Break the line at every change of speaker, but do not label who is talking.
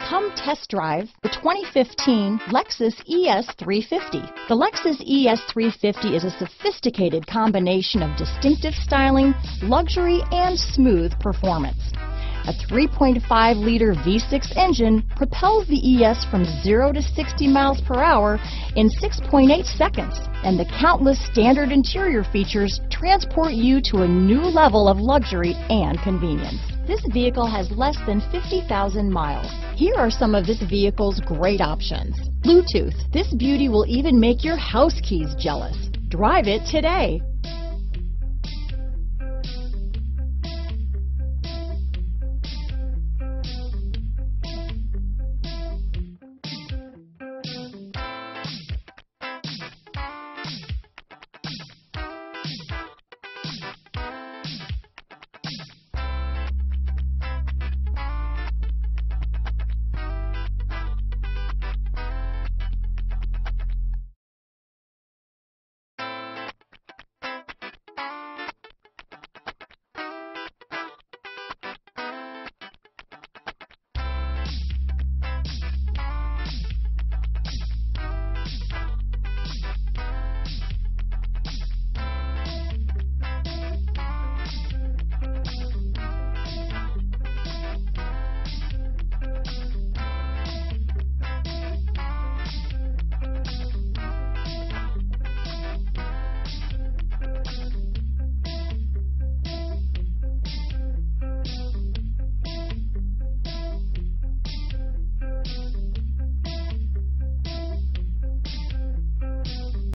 Come test drive the 2015 Lexus ES350. The Lexus ES350 is a sophisticated combination of distinctive styling, luxury, and smooth performance. A 3.5-liter V6 engine propels the ES from 0 to 60 miles per hour in 6.8 seconds, and the countless standard interior features transport you to a new level of luxury and convenience. This vehicle has less than 50,000 miles. Here are some of this vehicle's great options: Bluetooth. This beauty will even make your house keys jealous. Drive it today.